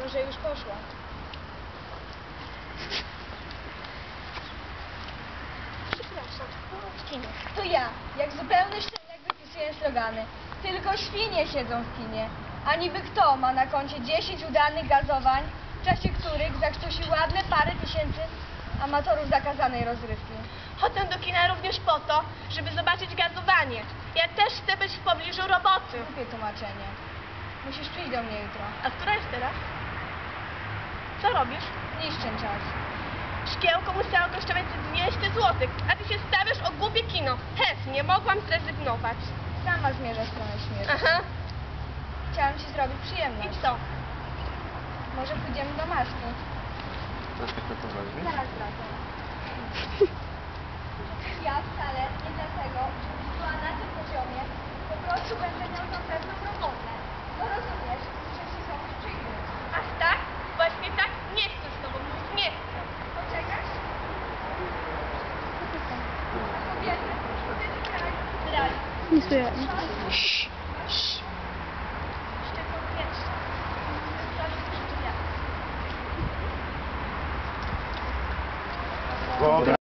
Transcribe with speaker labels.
Speaker 1: Może już poszła.
Speaker 2: Przepraszam, w kinie.
Speaker 1: To ja, jak zupełny szczeniak wypisuję slogany. Tylko świnie siedzą w kinie. A niby kto ma na koncie 10 udanych gazowań, w czasie których zakrztusi ładne parę tysięcy amatorów zakazanej rozrywki.
Speaker 2: Chodzę do kina również po to, żeby zobaczyć gazowanie. Ja też chcę być w pobliżu roboty.
Speaker 1: Głupie tłumaczenie. Musisz przyjść do mnie jutro.
Speaker 2: A która jest teraz? Co robisz?
Speaker 1: Niszczę czas.
Speaker 2: Szkiełko musiało kosztować 200 zł, a ty się stawiasz o głupie kino. Chętnie, mogłam zrezygnować.
Speaker 1: Sama zmierza w stronę śmierci.
Speaker 2: Aha.
Speaker 1: Chciałam ci zrobić
Speaker 2: I
Speaker 1: przyjemność.
Speaker 2: co?
Speaker 1: Może pójdziemy do Maśki.
Speaker 3: Troszkę to poważnie.
Speaker 1: Zaraz wracam. Ja wcale nie dlatego, żebyś była na tym poziomie. Po prostu będę miał tam pewną robotę. No rozumiesz, muszę się komuś przyjrzeć.
Speaker 2: Aż tak? Właśnie tak? Nie chcę z tobą mówić, nie chcę.
Speaker 1: Poczekasz? A kobiety? Wtedy kraj zdradzi.
Speaker 4: Nie stoję.
Speaker 2: Szczepą pierwsza. Sprawy przy drzwiach.
Speaker 3: Dobra.